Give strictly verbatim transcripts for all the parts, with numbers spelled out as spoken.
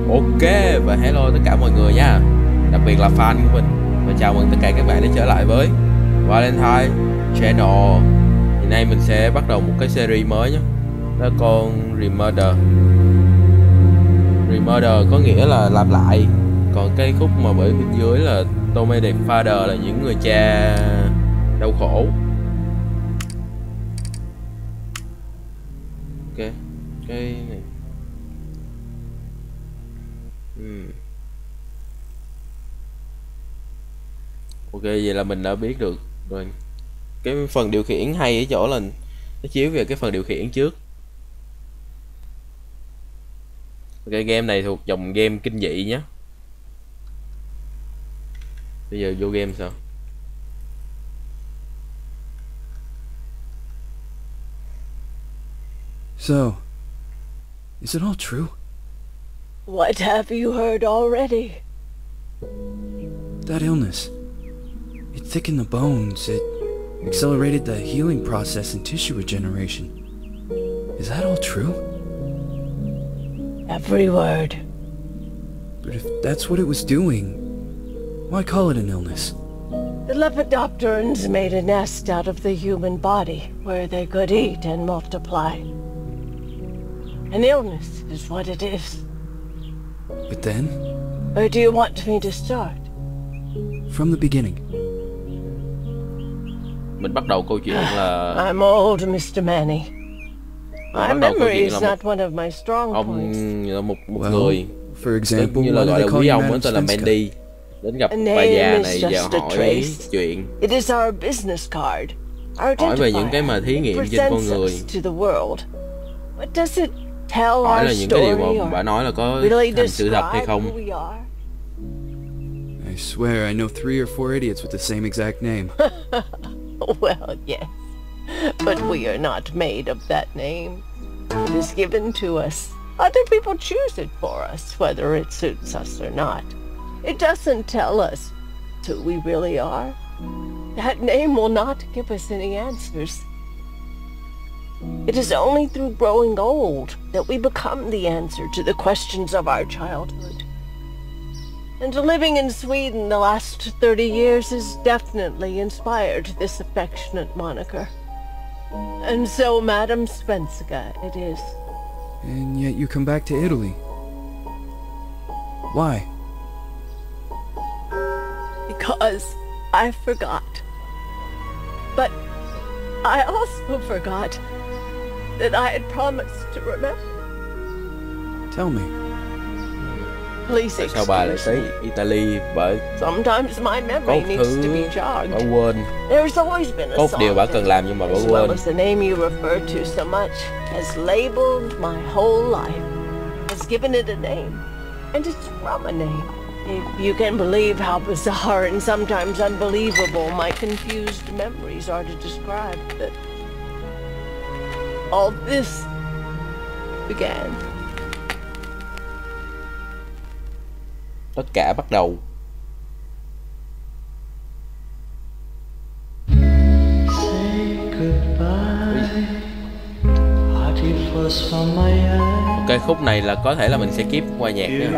Ok và hello tất cả mọi người nha, đặc biệt là fan của mình, và chào mừng tất cả các bạn đã trở lại với Valentine Channel. Hiện nay mình sẽ bắt đầu một cái series mới nhé, đó là con Remurder. Remurder có nghĩa là làm lại, còn cái khúc mà bởi bên dưới là Tormented Father là những người cha đau khổ. Ok, cái này hmm. Ok, vậy là mình đã biết được rồi. Cái phần điều khiển hay ở chỗ là nó chiếu về cái phần điều khiển trước. Ok, game này thuộc dòng game kinh dị nhé. Bây giờ vô game sao? So, is it all true? What have you heard already? That illness, it thickened the bones, it accelerated the healing process and tissue regeneration. Is that all true? Every word. But if that's what it was doing, why call it an illness? The Lepidopterans made a nest out of the human body where they could eat and multiply. An illness is what it is. But then, Or do you want me to start? from the beginning, Mình bắt đầu câu chuyện là I'm old, mister Manny. My bắt đầu câu memory chuyện is là not one of my strong ông points. là một một well, người for tự example, như là why do gọi they là call quý you ông Madam mới tên là Svenska? Mandy, đến gặp A bà name già is này và just a hỏi trace. chuyện, It is our business card. Our hỏi về những cái identifier. mà thí It nghiệm trên con presents người, us to the world. What does it tell hỏi là our những cái điều story mà or bà nói là có really thành sự thật hay describe không. who we are? I swear I know three or four idiots with the same exact name. Well, yes. But we are not made of that name. It is given to us. Other people choose it for us, whether it suits us or not. It doesn't tell us who we really are. That name will not give us any answers. It is only through growing old that we become the answer to the questions of our childhood. And living in Sweden the last thirty years has definitely inspired this affectionate moniker. And so, Madam Svenska, it is. And yet you come back to Italy. Why? Because I forgot. But I also forgot that I had promised to remember. Tell me. Please Tại sao bà lại excuse tới me. Italy? Bởi Sometimes my có memory một needs to thứ be bà jogged. quên, There's always been a có một song điều bà that, cần làm nhưng mà bà as well quên. as the name you refer to so much, has labeled my whole life, has given it a name, and it's from a name. If you can believe how bizarre and sometimes unbelievable my confused memories are to describe that all this began. Tất cả bắt đầu. Ok, khúc này là có thể là mình sẽ skip qua nhạc nha.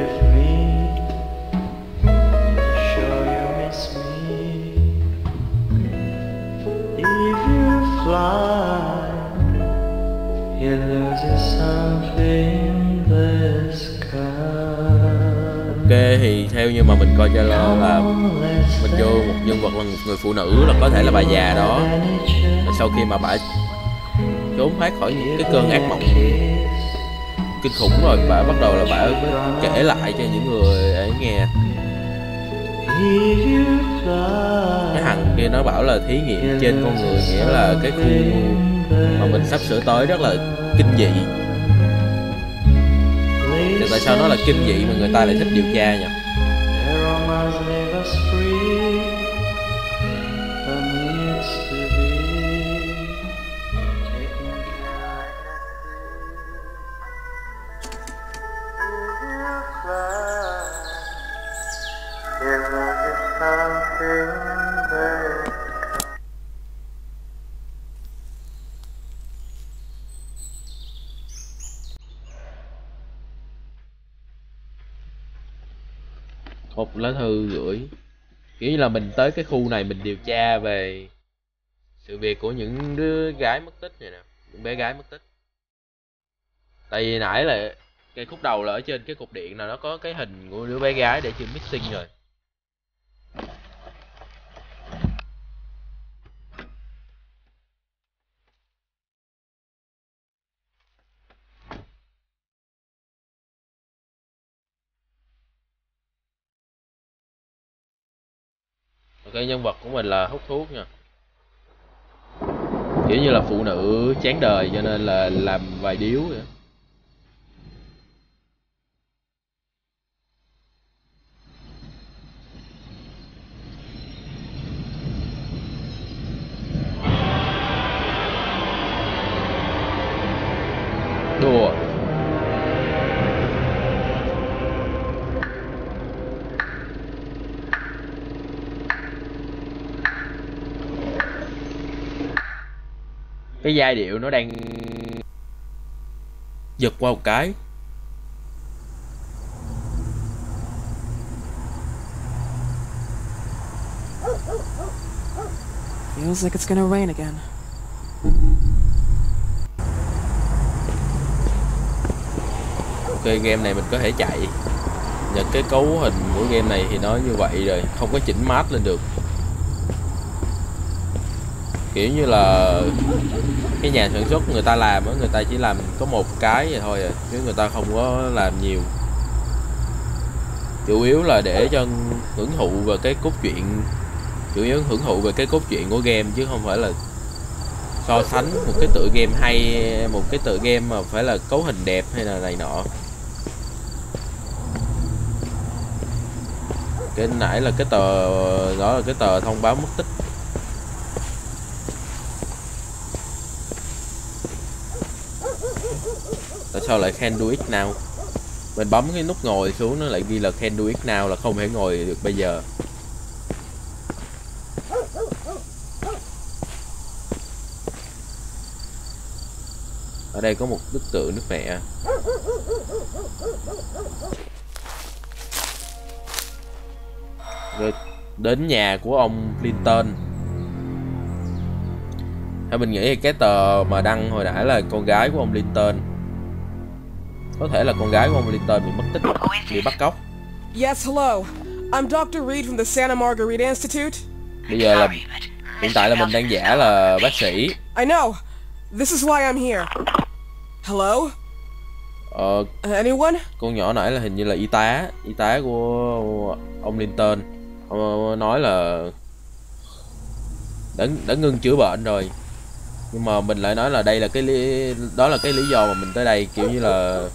Ok, thì theo như mà mình coi trailer là mình vô một nhân vật là một người phụ nữ, là có thể là bà già đó. Và sau khi mà bà trốn thoát khỏi những cái cơn ác mộng kinh khủng rồi, bà bắt đầu là bà mới kể lại cho những người ấy nghe. Cái thằng kia nó bảo là thí nghiệm trên con người, nghĩa là cái khu mà mình sắp sửa tới rất là kinh dị. Thì tại sao nó là kinh dị mà người ta lại thích điều tra nhỉ? Một lá thư gửi, kiểu như là mình tới cái khu này mình điều tra về sự việc của những đứa gái mất tích này nè, những bé gái mất tích. Tại vì nãy là cái khúc đầu là ở trên cái cục điện nào nó có cái hình của đứa bé gái để chữ missing rồi. Cái nhân vật của mình là hút thuốc nha, kiểu như là phụ nữ chán đời cho nên là làm vài điếu vậy. Đùa. Cái giai điệu nó đang giật qua một cái. Feels like it's gonna rain again. Ok, game này mình có thể chạy. Nhờ cái cấu hình của game này thì nó như vậy rồi, không có chỉnh map lên được. Kiểu như là cái nhà sản xuất người ta làm á, người ta chỉ làm có một cái vậy thôi à, chứ người ta không có làm nhiều. Chủ yếu là để cho hưởng thụ về cái cốt truyện, chủ yếu hưởng thụ về cái cốt truyện của game chứ không phải là so sánh một cái tựa game hay, một cái tựa game mà phải là cấu hình đẹp hay là này nọ. Cái nãy là cái tờ đó là cái tờ thông báo mất tích. Tại sao lại can do it now? Mình bấm cái nút ngồi xuống nó lại ghi là can do it now, là không thể ngồi được bây giờ. Ở đây có một bức tượng nước mẹ. Rồi đến nhà của ông Clinton. Theo mình nghĩ cái tờ mà đăng hồi nãy là con gái của ông Clinton. Có thể là con gái của ông Clinton bị mất tích, bị bắt cóc. Yes, hello. I'm doctor Reed from the Santa Margarita Institute. Bây giờ là hiện tại là mình đang giả là bác sĩ. I know. This is why I'm here. Hello? Ờ, Uh, anyone? con nhỏ nãy là hình như là y tá, y tá của ông Clinton. Ông nói là đã đã ngưng chữa bệnh rồi. Nhưng mà mình lại nói là đây là cái lý, đó là cái lý do mà mình tới đây, kiểu như là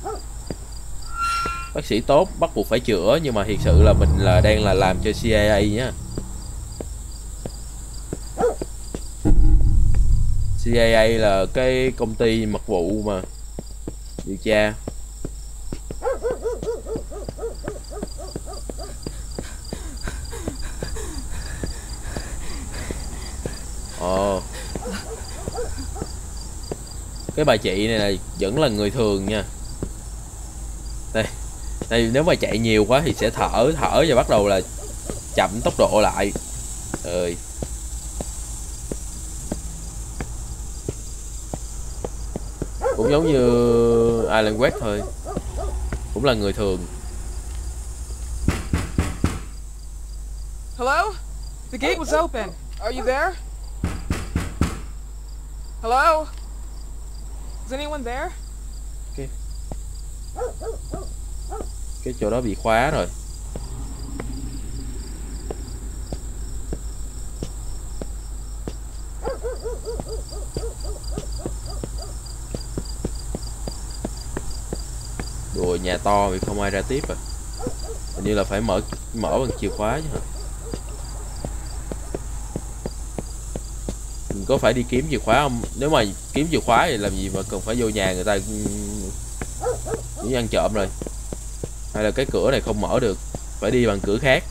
bác sĩ tốt bắt buộc phải chữa, nhưng mà thiệt sự là mình là đang là làm cho C I A nhá. C I A là cái công ty mật vụ mà điều tra. Ồ, cái bà chị này là vẫn là người thường nha. Đây, đây nếu mà chạy nhiều quá thì sẽ thở thở và bắt đầu là chậm tốc độ lại. Ơi, cũng giống như Alan Wake thôi, cũng là người thường. Hello? The gate was open. Are you there? Hello? Is anyone there? cái cái chỗ đó bị khóa rồi. Đùa, nhà to vì không ai ra tiếp à. Hình như là phải mở mở bằng chìa khóa chứ hả? Mình có phải đi kiếm chìa khóa không? Nếu mà kiếm chìa khóa thì làm gì mà cần phải vô nhà người ta như ăn trộm rồi. Hay là cái cửa này không mở được, phải đi bằng cửa khác.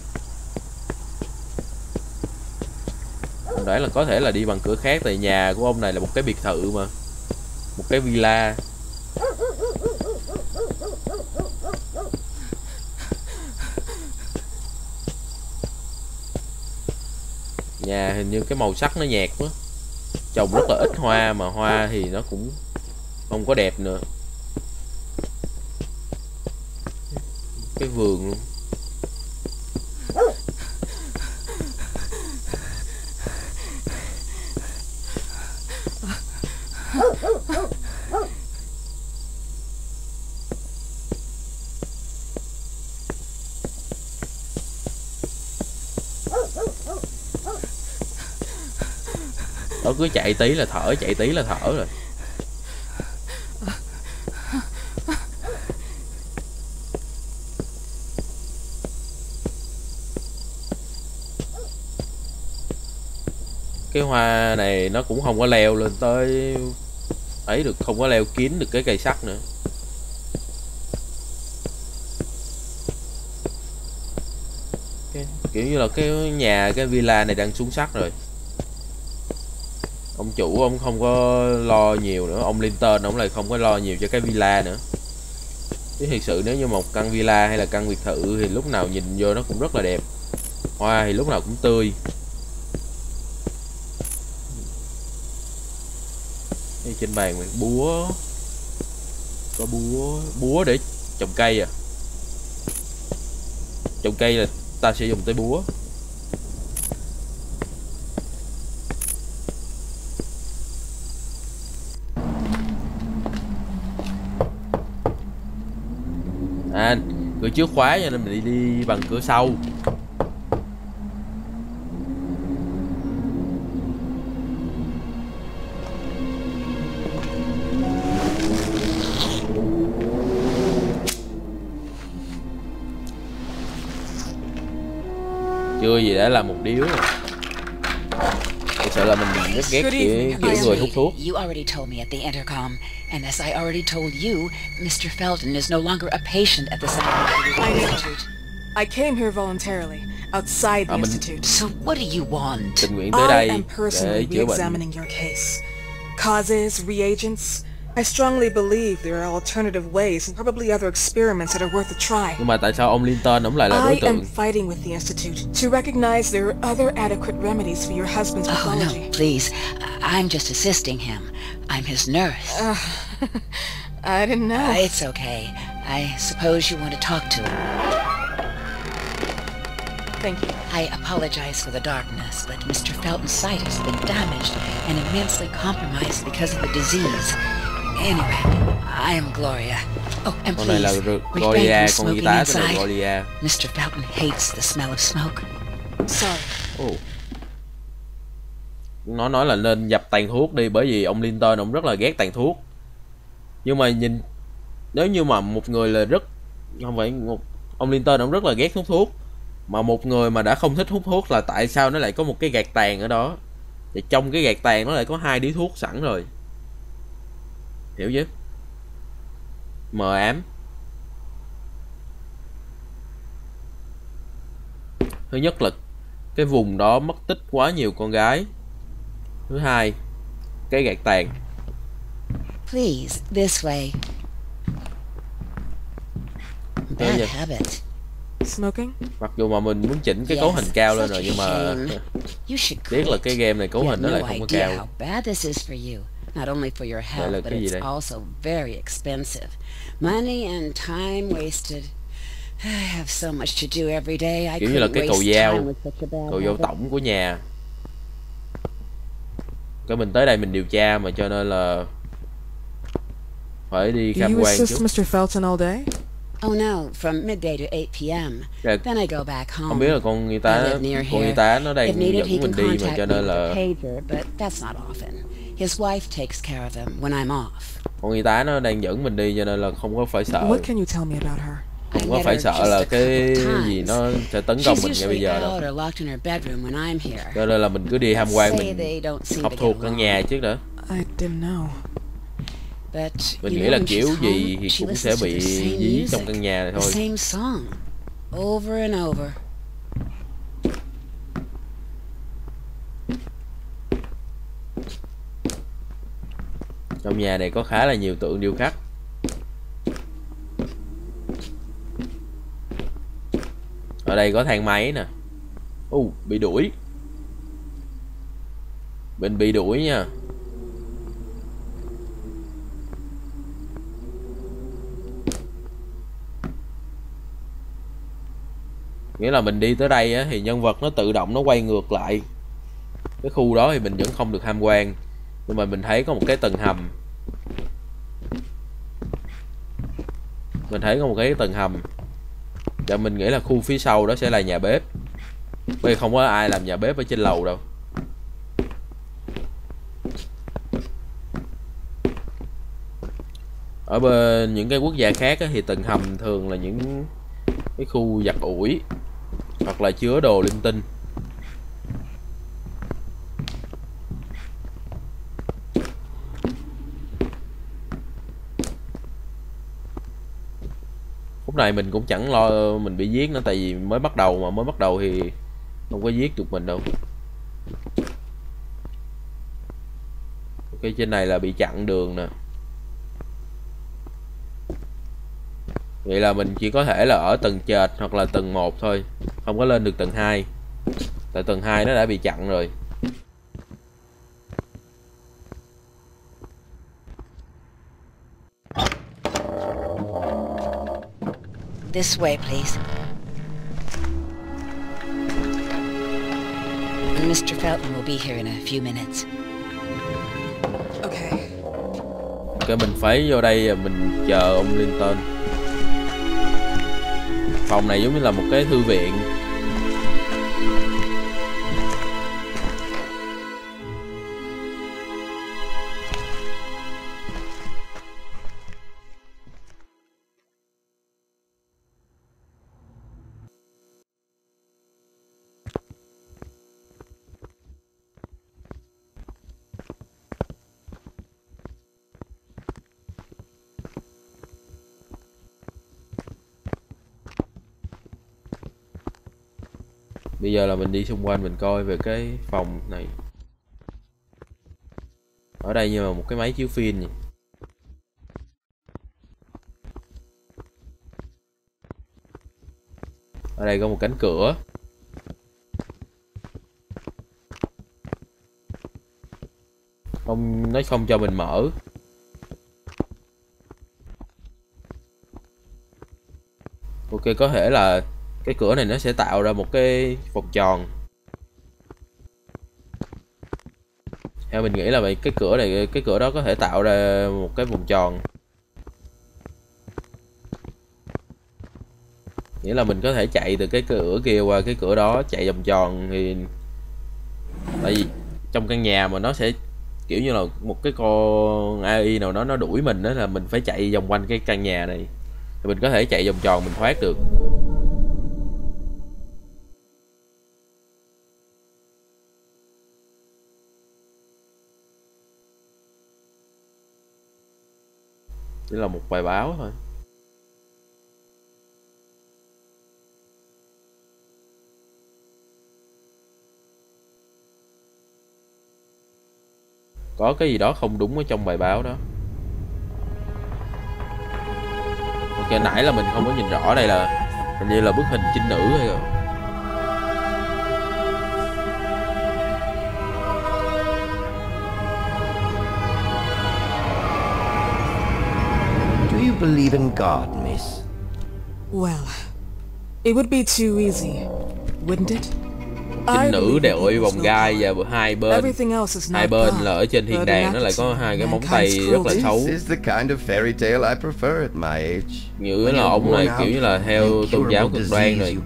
Mình đoán là có thể là đi bằng cửa khác, tại nhà của ông này là một cái biệt thự mà, một cái villa. Nhà hình như cái màu sắc nó nhạt quá, trồng rất là ít hoa, mà hoa thì nó cũng không có đẹp nữa. Cái vườn luôn. Nó cứ chạy tí là thở, chạy tí là thở rồi. Cái hoa này nó cũng không có leo lên tới ấy được, không có leo kín được cái cây sắt nữa. Cái, kiểu như là cái nhà, cái villa này đang xuống sắc rồi. Ông chủ ông không có lo nhiều nữa, ông Linton ông lại không có lo nhiều cho cái villa nữa. Chứ thực sự nếu như một căn villa hay là căn biệt thự thì lúc nào nhìn vô nó cũng rất là đẹp. Hoa thì lúc nào cũng tươi. Đây trên bàn mình búa, có búa, búa để trồng cây à. Trồng cây là ta sẽ dùng tới búa. À, cửa trước khóa cho nên mình đi, đi bằng cửa sau. Chưa gì đã là một điếu rồi. Thật sự là mình rất ghét kiểu, kiểu người hút thuốc. You already told me at the intercom, and as I already told you, Mister Felton is no longer a patient at the Santa Margarita Institute. I came here voluntarily, outside the À, mình- institute. So what do you want? Tình nguyện tới I đây am để personally chữa bệnh. re-examining your case. Causes, reagents. I strongly believe there are alternative ways and probably other experiments that are worth a try. Nhưng mà tại sao ông Linton ông lại là đối I am tượng? fighting with the Institute to recognize there are other adequate remedies for your husband's Oh pathology. no, please. I'm just assisting him. I'm his nurse. Uh, I didn't know. Uh, it's okay. I suppose you want to talk to him. Thank you. I apologize for the darkness, but Mister Felton's sight has been damaged and immensely compromised because of the disease. Anyway, I am Gloria. Oh, and Con này là please, Ro- refrain Gloria, from con y smoking tá tên là inside. Gloria. Mister Felton hates the smell of smoke. Sorry. Ồ. Nó nói là nên dập tàn thuốc đi, bởi vì ông Linton ông rất là ghét tàn thuốc. Nhưng mà nhìn, nếu như mà một người là rất, không phải một, ông Linton ông rất là ghét hút thuốc, mà một người mà đã không thích hút thuốc là tại sao nó lại có một cái gạt tàn ở đó, và trong cái gạt tàn nó lại có hai điếu thuốc sẵn rồi, hiểu chứ? Mờ ám. Thứ nhất là cái vùng đó mất tích quá nhiều con gái. Thứ hai, cái gạt tàn. Please, this way. Tới Bad giờ. habit. Smoking? Mặc dù mà mình muốn chỉnh cái cấu hình cao lên rồi, nhưng mà You should tiếc là cái game này cấu You hình have nó no lại không có idea cao. how bad this is for you. Not only for your Đây là health, but cái gì đây? it's also very expensive. Money and time wasted. I have so much to do every day. I Kiểu như là couldn't cái waste cầu time dao, with such a bad cầu dao habit. tổng của nhà. Cái mình tới đây mình điều tra mà, cho nên là phải đi Do tham you quan assist trước. Mister Felton all day? Oh no, from midday to eight p m Dạ, Then I go back home. không biết là con y I tá, live near con y here. tá nó đang If needed, he dẫn can mình đi mà, contact cho me nên with a là pager, but that's not often. His wife takes care of him when I'm off. con y tá nó đang dẫn mình đi, cho nên là không có phải sợ, What can you tell me about her? I không có met phải her sợ just là a cái couple gì times. nó sẽ tấn công She's mình ngay bây usually giờ đâu. out or locked in her bedroom when I'm here. Cho nên là mình cứ đi tham quan, Say mình they don't seem học to thuộc get căn along. nhà trước đã. I didn't know. But Mình you nghĩ know, là when kiểu she's gì home, thì she cũng sẽ listens to bị the same dí trong music, căn nhà này the thôi. same song, over and over. Trong nhà này có khá là nhiều tượng điêu khắc. Ở đây có thang máy nè. U, bị đuổi. Mình bị đuổi nha. Nghĩa là mình đi tới đây á, thì nhân vật nó tự động nó quay ngược lại. Cái khu đó thì mình vẫn không được tham quan. Nhưng mà mình thấy có một cái tầng hầm. Mình thấy có một cái tầng hầm. Và mình nghĩ là khu phía sau đó sẽ là nhà bếp. Bởi vì không có ai làm nhà bếp ở trên lầu đâu. Ở bên những cái quốc gia khác á, thì tầng hầm thường là những cái khu giặt ủi hoặc là chứa đồ linh tinh. Lúc này mình cũng chẳng lo mình bị giết nữa, tại vì mới bắt đầu mà, mới bắt đầu thì không có giết được mình đâu. Ok, trên này là bị chặn đường nè. Vậy là mình chỉ có thể là ở tầng trệt hoặc là tầng một thôi, không có lên được tầng hai. Tại tầng hai nó đã bị chặn rồi. This way, please. Mister Felton will be here in a few minutes. Okay. Cái mình phải vô đây mình chờ ông Linton. Phòng này giống như là một cái thư viện. Bây giờ là mình đi xung quanh mình coi về cái phòng này. Ở đây như là một cái máy chiếu phim vậy. Ở đây có một cánh cửa. Không, nó không cho mình mở. Ok, có thể là cái cửa này nó sẽ tạo ra một cái vòng tròn. Theo mình nghĩ là vậy, cái cửa này, cái cửa đó có thể tạo ra một cái vòng tròn. Nghĩa là mình có thể chạy từ cái cửa kia qua cái cửa đó, chạy vòng tròn thì... Tại vì trong căn nhà mà nó sẽ kiểu như là một cái con a i nào đó nó đuổi mình đó, là mình phải chạy vòng quanh cái căn nhà này. Thì mình có thể chạy vòng tròn mình thoát được. Chỉ là một bài báo thôi. Có cái gì đó không đúng ở trong bài báo đó. Ok, nãy là mình không có nhìn rõ, đây là hình như là bức hình trinh nữ hay rồi. Do you believe in God, miss? Well, it would be too easy, wouldn't it? Trinh nữ đội vòng gai và hai bên hai bên là ở trên thiên đàng nó lại có hai cái móng tay rất là xấu. Như là ông này kiểu như là theo tôn giáo cực đoan rồi.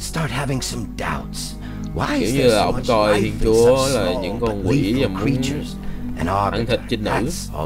Kiểu như là ông coi Thiên Chúa là những con quỷ và muốn ăn thịt trinh nữ.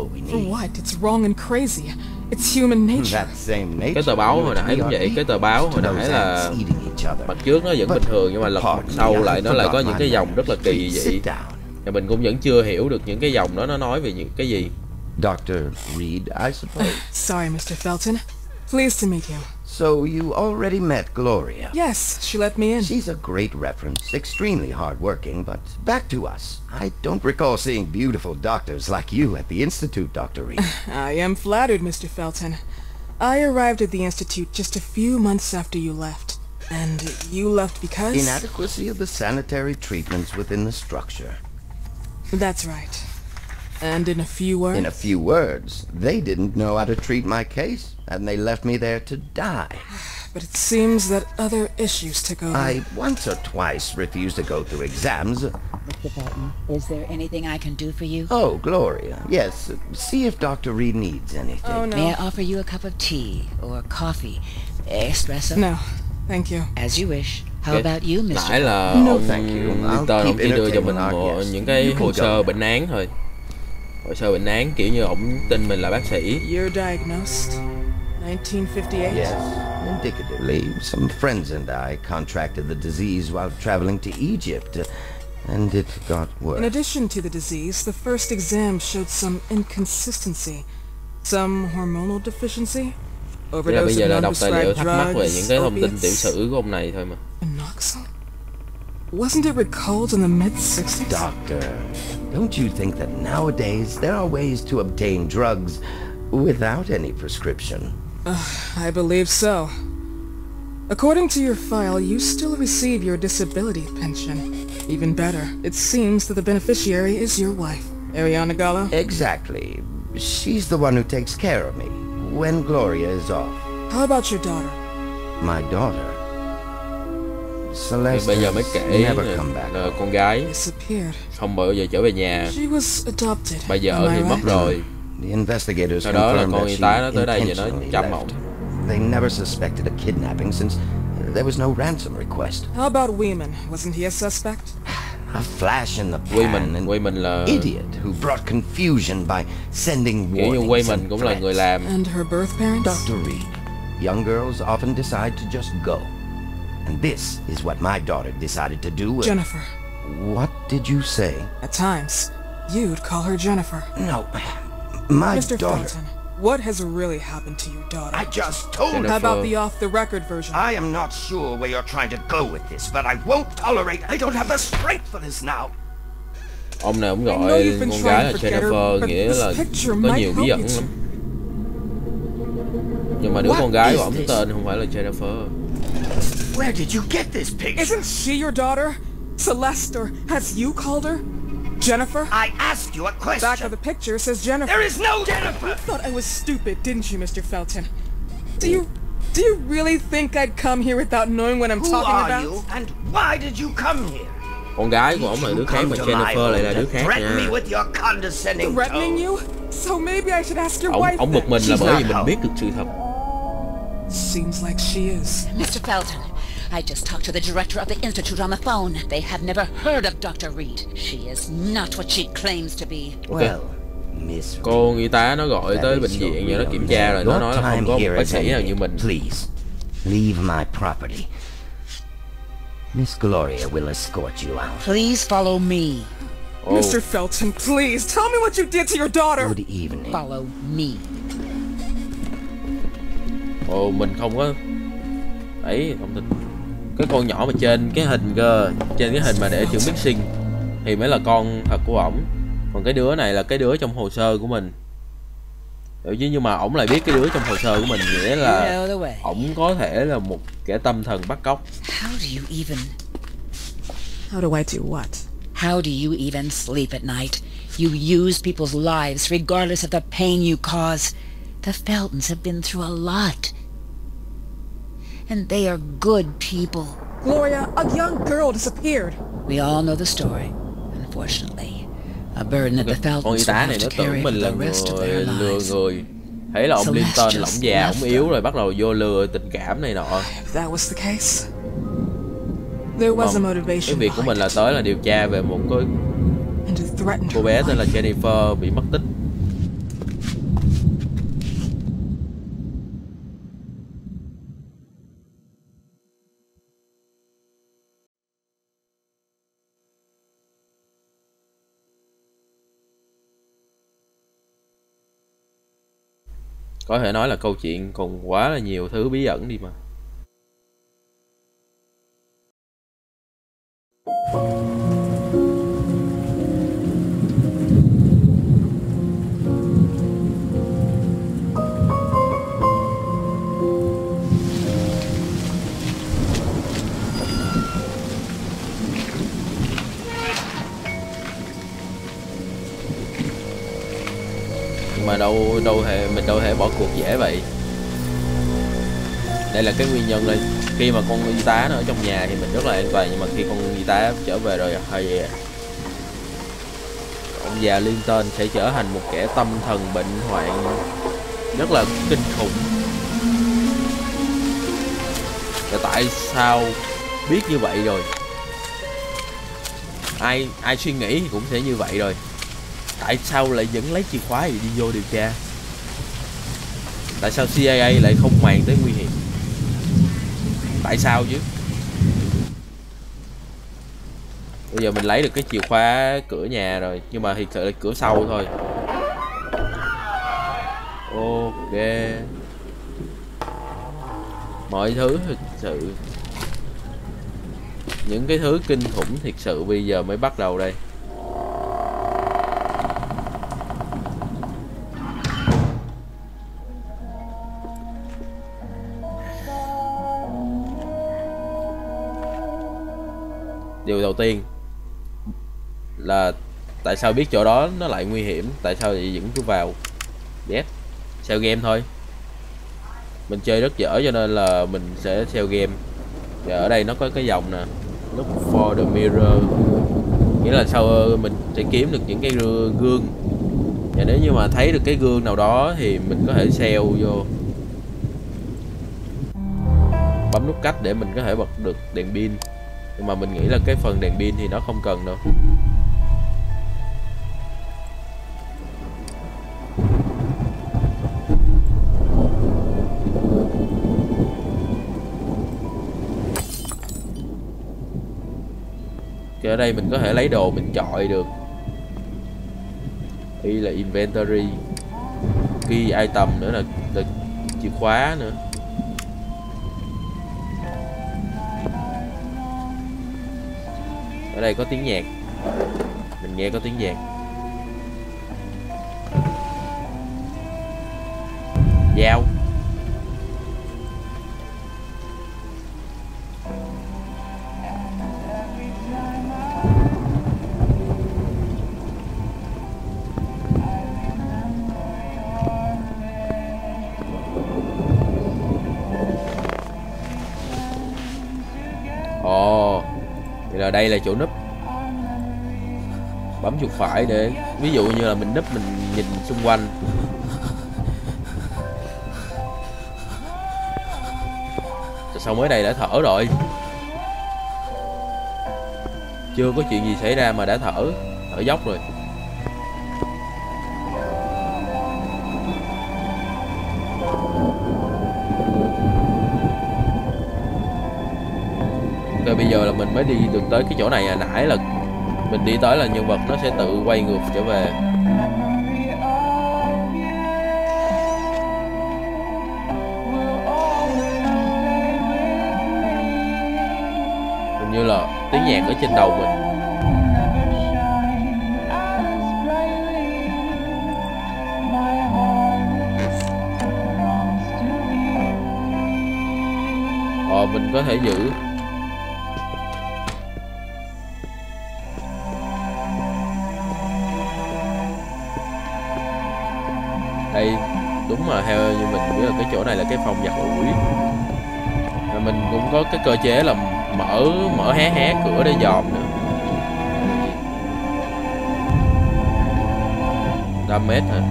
Cái tờ báo hồi nãy cũng vậy, cái tờ báo hồi nãy là mặt trước nó vẫn bình thường nhưng mà lật mặt sau lại nó lại có những cái dòng rất là kỳ dị. Và mình cũng vẫn chưa hiểu được những cái dòng đó nó nói về những cái gì. Doctor Reed, I suppose. Sorry, Mister Felton. Pleased to meet you. So you already met Gloria? Yes, she let me in. She's a great reference, extremely hardworking, but back to us. I don't recall seeing beautiful doctors like you at the Institute, Doctor Reed. I am flattered, Mister Felton. I arrived at the Institute just a few months after you left. And you left because... Inadequacy of the sanitary treatments within the structure. That's right. And in a few words? In a few words, they didn't know how to treat my case, and they left me there to die. But it seems that other issues took over. I once or twice refused to go through exams. Mister Felton, is there anything I can do for you? Oh, Gloria. Yes, see if Doctor Reed needs anything. Oh, no. May I offer you a cup of tea or coffee? Espresso? No, thank you. As you wish. How Okay. about you, Mister Nãy là No, ông thank you. I'll Linton ông keep chỉ đưa cho entertaining mình our một, guests. những cái You can hồ go sơ now. bệnh án thôi. Hồ sơ bệnh án kiểu như ổng tin mình là bác sĩ. You're diagnosed? nineteen fifty-eight? Yes, indicatively, some friends and I contracted the disease while traveling to Egypt, uh, and it got worse. In addition to the disease, the first exam showed some inconsistency. Some hormonal deficiency? Thế là bây Overdose giờ of là đọc tài liệu non-prescribed thắc mắc về những drugs, cái thông tin tiểu opiates, sử của ông này thôi mà. Anoxil? Wasn't it recalled in the mid-sixties? Doctor, don't you think that nowadays there are ways to obtain drugs without any prescription? I believe so. According to your file, you still receive your disability pension. Even better, it seems that the beneficiary is your wife, Ariana Gallo. Exactly. She's the one who takes care of me when Gloria is off. How about your daughter? My daughter, Thì Celeste, bây giờ mới has kể never là, come back. là con gái Disappeared. không bao giờ trở về nhà. She was adopted. Bây giờ am I thì mất right? rồi. The investigators Sau đó là confirmed con that y she tá nó tới đây và nó intentionally chăm left. ổng. They never suspected a kidnapping since there was no ransom request. How about Weeman? Wasn't he a suspect? A flash in the Quay pan, mình, an quay mình là idiot who brought confusion by sending kiểu như warnings quay mình and cũng là người threats. làm. And her birth parents? Doctor Reed, young girls often decide to just go. And this is what my daughter decided to do. Jennifer. What did you say? At times, you'd call her Jennifer. No, my Mister daughter. Felton, what has really happened to your daughter? I just told Jennifer. How about the off-the-record version? I am not sure where you're trying to go with this, but I won't tolerate. I don't have the strength for this now. Ông này ông I know gọi you've been con trying gái to là forget her, Jennifer, but nghĩa this là picture có might nhiều bí help ẩn you lắm. Nhưng mà đứa What con gái is của ổng this? tên không phải là Jennifer. Where did you get this picture? Isn't she your daughter? Celeste, or has you called her? Jennifer? I asked you a question. Back of the picture says Jennifer. There is no Jennifer. Thought I was stupid, didn't you, Mister Felton? Do you do you really think I'd come here without knowing what I'm Who talking are about? you, and why did you come here? Con gái của ổng là đứa khác mà Jennifer lại là đứa khác Threaten me nha. with your condescending Threatening tone. you? So maybe I should ask your Ông wife ông bực then. mình là She's bởi vì not mình home. biết được sự thật. Seems like she is. Mister Felton, I just talked to the director of the institute on the phone. They have never heard of Doctor Reed. She is not what she claims to be. Well, Miss Reed, Cô y tá nó gọi tới that bệnh is your viện và nó real kiểm tra rồi name. nó nói là Your không có time một here bác is sĩ nào như ending. mình. Please, leave my property. Miss Gloria will escort you out. Please follow me. Ồ, Mister Felton, please tell me what you did to your daughter. Good evening. Follow me. ồ mình không có ấy thông tin. Cái con nhỏ mà trên cái hình cơ, trên cái hình mà để chữ missing thì mới là con thật của ổng. Còn cái đứa này là cái đứa trong hồ sơ của mình. Hiểu chứ, nhưng mà ổng lại biết cái đứa trong hồ sơ của mình, nghĩa You là know the way. ổng có thể là một kẻ tâm thần bắt cóc. How do you even... How do I do what? How do you even sleep at night? You use people's lives regardless of the pain you cause. The Feltons have been through a lot. And they are good people. Gloria, a young girl disappeared. We all know the story, unfortunately. A burden that the Con y Feltons will tá have này to nó tưởng carry mình for là the rest of người their lừa lives. người. Thấy là ông Celeste Linton, just ổng già, left ổng yếu them. rồi bắt đầu vô lừa tình cảm này nọ. If that was the case, there was a Không, motivation cái việc của behind mình là it, tới là điều tra về một cái and to threaten cô her bé tên là life. Jennifer bị mất tích. Có thể nói là câu chuyện còn quá là nhiều thứ bí ẩn đi mà. Nhưng mà đâu đâu hề mình đâu thể bỏ cuộc dễ vậy. Đây là cái nguyên nhân đây. Khi mà con y tá nó ở trong nhà thì mình rất là an toàn, nhưng mà khi con y tá trở về rồi hơi ông già Linton sẽ trở thành một kẻ tâm thần bệnh hoạn rất là kinh khủng. Và tại sao biết như vậy rồi, ai ai suy nghĩ thì cũng sẽ như vậy rồi. Tại sao lại vẫn lấy chìa khóa gì đi vô điều tra? Tại sao C I A lại không màng tới nguy hiểm? Tại sao chứ? Bây giờ mình lấy được cái chìa khóa cửa nhà rồi, nhưng mà thiệt sự là cửa sau thôi. Ok. Mọi thứ thực sự, những cái thứ kinh khủng thiệt sự bây giờ mới bắt đầu đây. Điều đầu tiên là tại sao biết chỗ đó nó lại nguy hiểm, tại sao lại vẫn cứ vào. Yes, sell game thôi. Mình chơi rất dở cho nên là mình sẽ sell game. Và ở đây nó có cái dòng nè, look for the mirror, nghĩa là sau mình sẽ kiếm được những cái gương. Và nếu như mà thấy được cái gương nào đó thì mình có thể sell vô, bấm nút cách để mình có thể bật được đèn pin. Nhưng mà mình nghĩ là cái phần đèn pin thì nó không cần đâu. Thì ở đây mình có thể lấy đồ mình chọi được. Y là inventory, key item nữa là, là chìa khóa nữa. Ở đây có tiếng nhạc, mình nghe có tiếng nhạc. Dao. Ồ, thì là đây là chỗ núp. Bấm chuột phải để ví dụ như là mình núp, mình nhìn xung quanh. Sao mới đây đã thở rồi? Chưa có chuyện gì xảy ra mà đã thở, thở dốc rồi. Rồi bây giờ là mình mới đi được tới cái chỗ này à. Nãy là mình đi tới là nhân vật nó sẽ tự quay ngược trở về. Hình như là tiếng nhạc ở trên đầu mình. Ờ, mình có thể giữ. Đây đúng mà theo như mình biết là cái chỗ này là cái phòng giặt ủi. Và mình cũng có cái cơ chế là mở mở hé hé cửa để dòm nữa. Damage hả?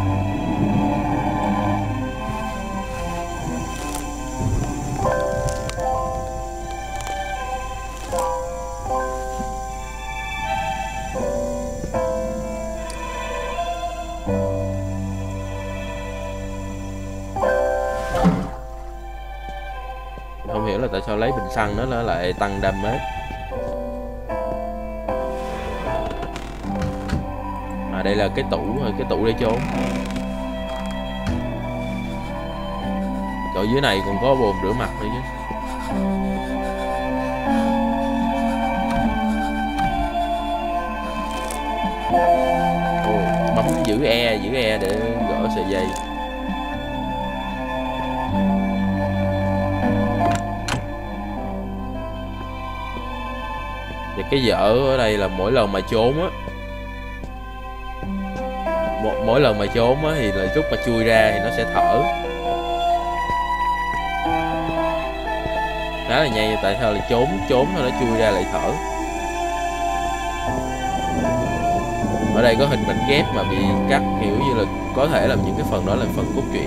Không hiểu là tại sao lấy bình xăng nó nó lại tăng damage. À đây là cái tủ, cái tủ để trốn. Chỗ dưới này còn có bồn rửa mặt nữa chứ. Ồ, bấm giữ E, giữ E để gỡ sợi dây. Và cái dở ở đây là mỗi lần mà trốn á một mỗi lần mà trốn á thì là lúc mà chui ra thì nó sẽ thở khá là nhanh. Tại sao là trốn trốn rồi nó chui ra lại thở. Ở đây có hình mảnh ghép mà bị cắt, kiểu như là có thể là những cái phần đó là phần cốt truyện.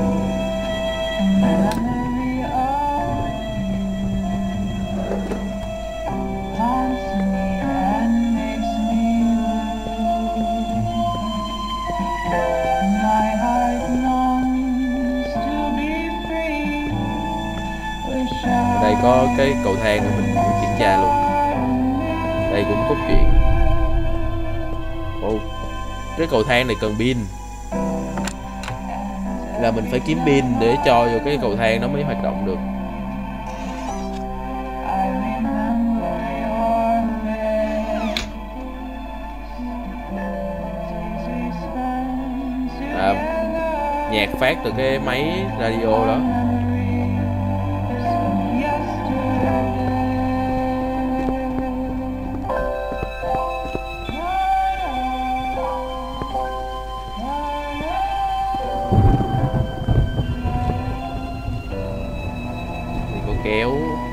Ở đây có cái cầu thang để mình cũng kiểm tra luôn. Đây cũng cốt truyện. Ồ, cái cầu thang này cần pin, là mình phải kiếm pin để cho vô cái cầu thang nó mới hoạt động được. À, nhạc phát từ cái máy radio đó. Kéo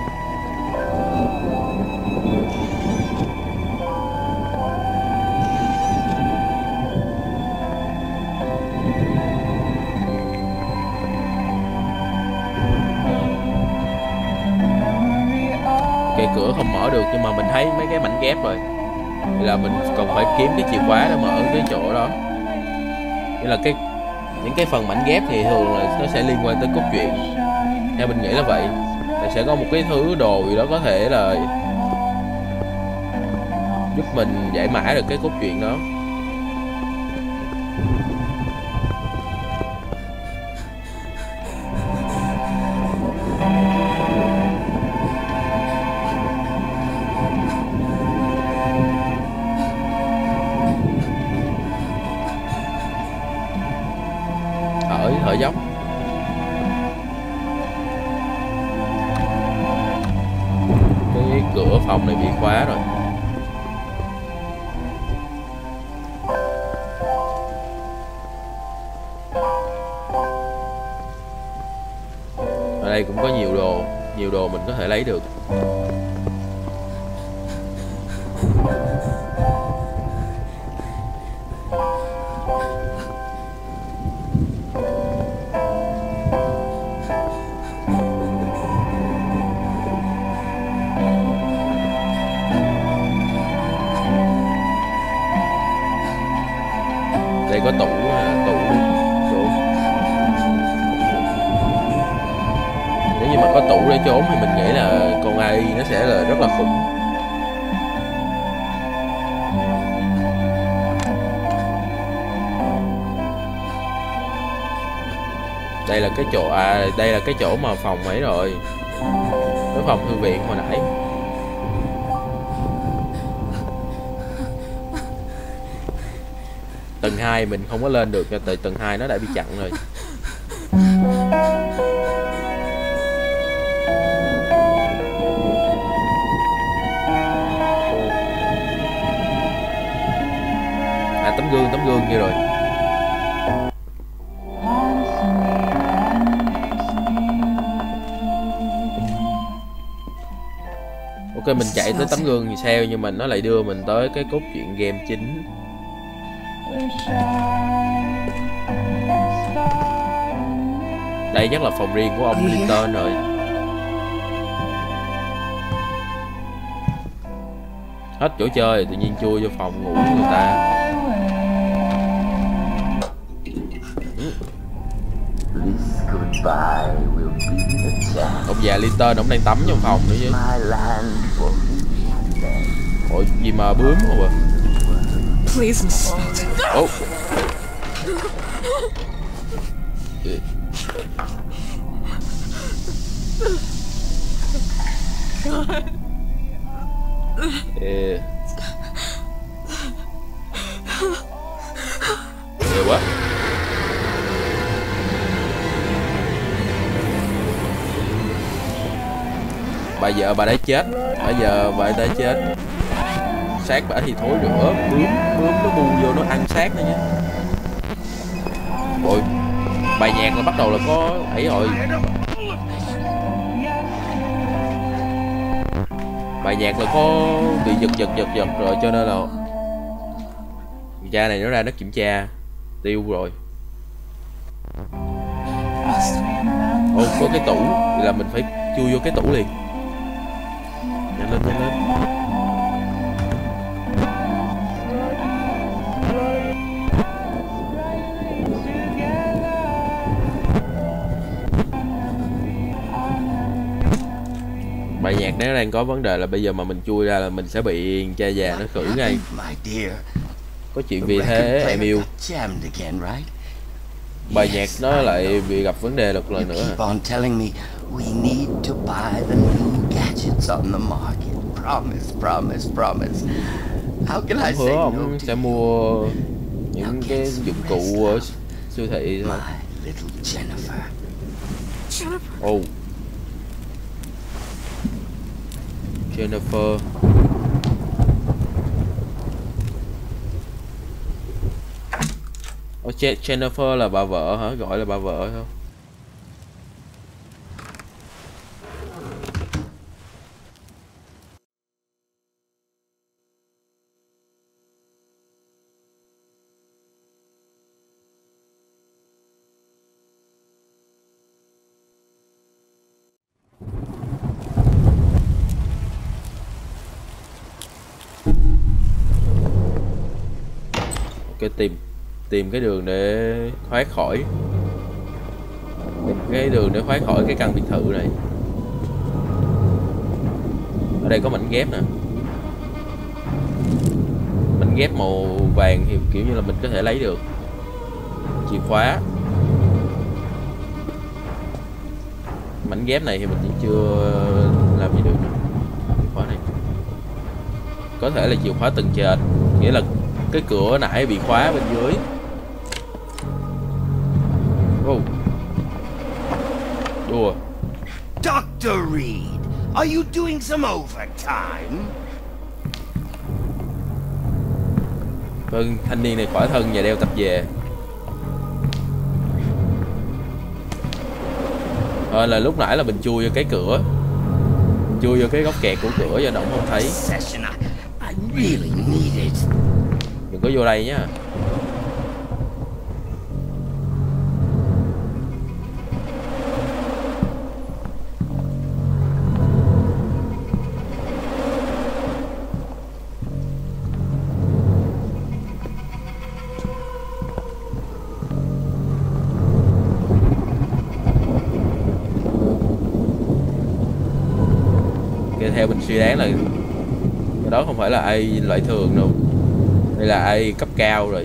cái cửa không mở được, nhưng mà mình thấy mấy cái mảnh ghép rồi, thì là mình còn phải kiếm cái chìa khóa để mở cái chỗ đó. Nghĩa là cái những cái phần mảnh ghép thì thường là nó sẽ liên quan tới cốt truyện, theo mình nghĩ là vậy. Sẽ có một cái thứ đồ gì đó có thể là giúp mình giải mã được cái cốt truyện đó. Ở thở dốc. Cửa phòng này bị khóa rồi. Ở đây cũng có nhiều đồ, nhiều đồ mình có thể lấy được. Đây có tủ, tủ trốn. Nếu như mà có tủ để trốn thì mình nghĩ là con a i nó sẽ là rất là khủng. Đây là cái chỗ, à đây là cái chỗ mà phòng ấy rồi, cái phòng thư viện hồi nãy. Tầng hai mình không có lên được, tại tầng hai nó đã bị chặn rồi. À, tấm gương, tấm gương kia rồi. Ok, mình chạy tới tấm gương thì sao, nhưng mà nó lại đưa mình tới cái cốt truyện game chính. Đây chắc là phòng riêng của ông Linton rồi. Hết chỗ chơi tự nhiên chui vô phòng ngủ của người ta. Ông già Linton ông đang tắm trong phòng nữa chứ. Ôi gì mà bướm không à. Please, Missus Belton. Oh. God. Yeah. Ghê quá. Bà vợ bà đã chết, bây giờ bà đã chết. Xác bả thì thối rữa, bướm bướm nó bu vô nó ăn xác nữa nhé. Ôi, bài nhạc nó bắt đầu là có ấy rồi. Bài nhạc là có bị giật giật giật giật rồi, cho nên là cha này nó ra nó kiểm tra tiêu rồi. Ồ, có cái tủ, vậy là mình phải chui vô cái tủ liền. Nhanh lên, nhanh lên. Bài nhạc nó đang có vấn đề là bây giờ mà mình chui ra là mình sẽ bị cha già nó khử ngay. Có chuyện vì thế em yêu. Bài nhạc nó lại bị gặp vấn đề một lần nữa. Ông hứa ông sẽ mua những cái dụng cụ ở siêu thị thôi. Oh, Jennifer. Ồ, Jennifer là bà vợ hả? Gọi là bà vợ thôi. Ok, tìm tìm cái đường để thoát khỏi cái đường để thoát khỏi cái căn biệt thự này. Ở đây có mảnh ghép nè, mảnh ghép màu vàng thì kiểu như là mình có thể lấy được. Chìa khóa, mảnh ghép này thì mình vẫn chưa làm gì được nữa. Chìa khóa này có thể là chìa khóa tầng trệt, nghĩa là cái cửa nãy bị khóa bên dưới. Oh. Đùa. doctor Reed, are you doing some overtime? Vâng, thanh niên này khỏa thân và đeo tập về. Ờ, là lúc nãy là mình chui vô cái cửa, chui vô cái góc kẹt của cửa và động không thấy. Đừng có vô đây nhá. Theo mình suy đoán là cái đó không phải là ai loại thường đâu, đây là ai cấp cao rồi.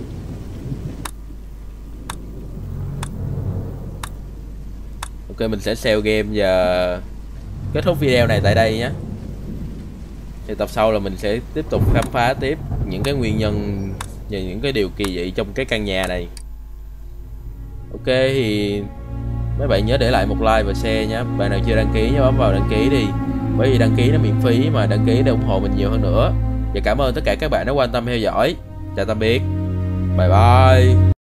Ok, mình sẽ save game và kết thúc video này tại đây nhé. Thì tập sau là mình sẽ tiếp tục khám phá tiếp những cái nguyên nhân và những cái điều kỳ dị trong cái căn nhà này. Ok, thì mấy bạn nhớ để lại một like và share nhé. Bạn nào chưa đăng ký nhớ bấm vào đăng ký đi, bởi vì đăng ký nó miễn phí mà đăng ký để ủng hộ mình nhiều hơn nữa. Và cảm ơn tất cả các bạn đã quan tâm theo dõi. Chào tạm biệt, bye bye.